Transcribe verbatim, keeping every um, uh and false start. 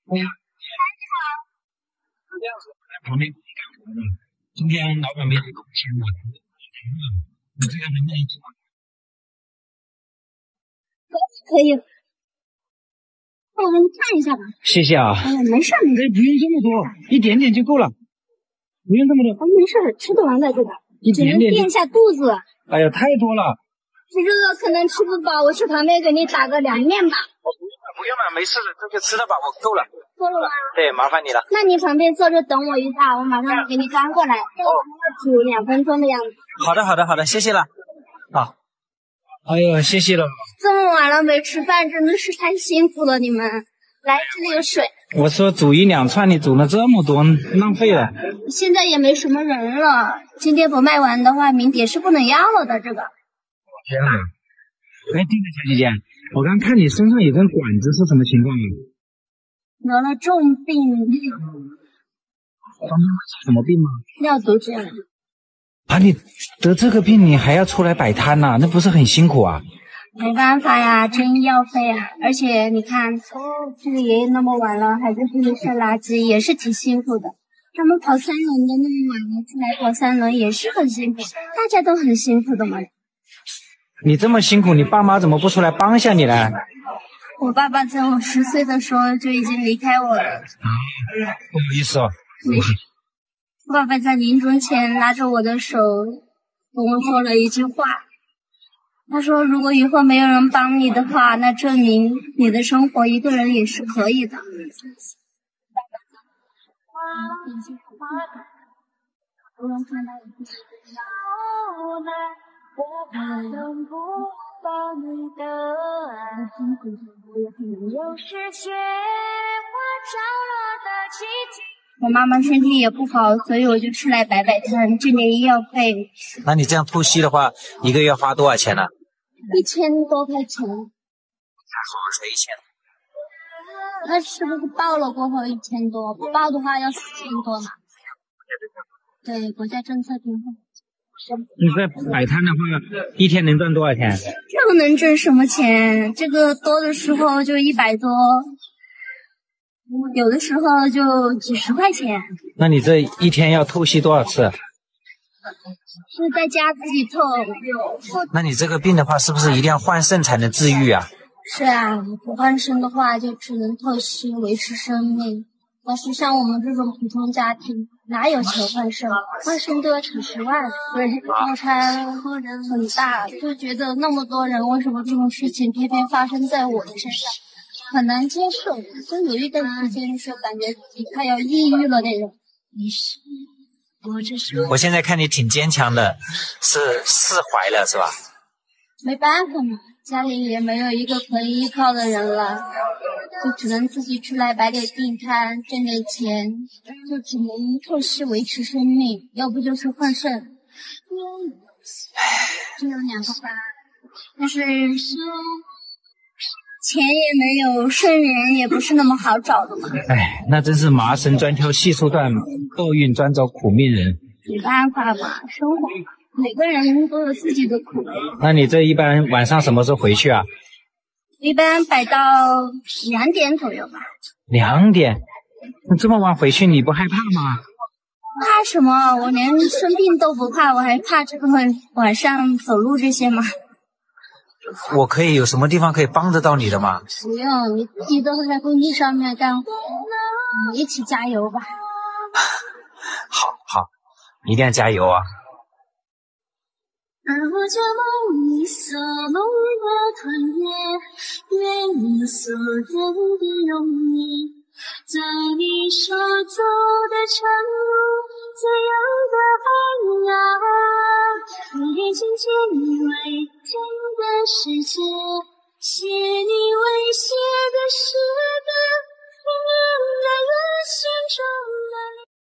哎呀，这样子，我在旁边干活呢。今天老板没来给我钱，我你这个能不能做？ 可以，那我给你看一下吧。 谢谢啊。 哎呀，没事没事， 不用这么多，一点点就够了，不用这么多。 哦，没事，吃得完的这个， 一只能点点垫一下肚子。 哎呀，太多了。 这个可能吃不饱，我去旁边给你打个凉面吧。 哦，不用了，不用了，没事的，这就吃得饱，我够了。 够了吗？ 对，麻烦你了。 那你旁边坐着等我一下，我马上给你端过来。哦，煮两分钟的样子。 好的，好的，好的，谢谢了。好。哎呦，谢谢了。 这么晚了没吃饭，真的是太辛苦了，你们。来，这里有水。 我说煮一两串，你煮了这么多，浪费了。 现在也没什么人了，今天不卖完的话，明天是不能要了的。这个。 天哪！哎，对了，小姐姐，我刚看你身上有根管子，是什么情况啊？ 得了重病。 方便问什么病吗？ 尿毒症。 啊，你得这个病，你还要出来摆摊呐、啊？那不是很辛苦啊？ 没办法呀，挣医药费啊。而且你看，这个爷爷那么晚了还在这里晒垃圾，也是挺辛苦的。他们跑三轮的那么晚了出来跑三轮也是很辛苦，大家都很辛苦的嘛。 你这么辛苦，你爸妈怎么不出来帮一下你呢？ 我爸爸在我十岁的时候就已经离开我了。啊， 不好意思哦。 没事。我爸爸在临终前拉着我的手跟我说了一句话，他说如果以后没有人帮你的话，那证明你的生活一个人也是可以的。我妈妈身体也不好，所以我就出来摆摆摊，挣点医药费。 那你这样透析的话，一个月花多少钱呢？ 一千多块钱。 才好才一千。 那是不是报了过后一千多？不报的话要四千多嘛？对，国家政策挺好。 你在摆摊的话，一天能赚多少钱？ 这能挣什么钱？这个多的时候就一百多，有的时候就几十块钱。 那你这一天要透析多少次？ 是在家自己透。 那你这个病的话，是不是一定要换肾才能治愈啊？ 是啊，不换肾的话就只能透析维持生命。但是像我们这种普通家庭，哪有钱换肾？换肾都要几十万，所以落差很大。就觉得那么多人，为什么这种事情偏偏发生在我的身上，很难接受。就有一段时间是感觉自己快要抑郁了那种。 我现在看你挺坚强的，是释怀了是吧？ 没办法嘛，家里也没有一个可以依靠的人了，就只能自己出来摆点地摊，挣点钱，就只能透析维持生命，要不就是换肾。只有两个办法，但是钱也没有，肾源也不是那么好找的嘛。 哎，那真是麻绳专挑细处断，厄运专找苦命人。 没办法嘛，生活每个人都有自己的苦。 那你这一般晚上什么时候回去啊？ 一般摆到两点左右吧。 两点？你这么晚回去，你不害怕吗？ 怕什么？我连生病都不怕，我还怕这个晚上走路这些吗？ 我可以有什么地方可以帮得到你的吗？ 不用，你自己都在工地上面干活，你一起加油吧。 好好，一定要加油啊！ 而我这梦里所梦的团圆，愿你所愿的容颜，在你所走的长路，自由的海洋，一点情牵你未见的世界，写你未写的诗歌，明亮的月心中。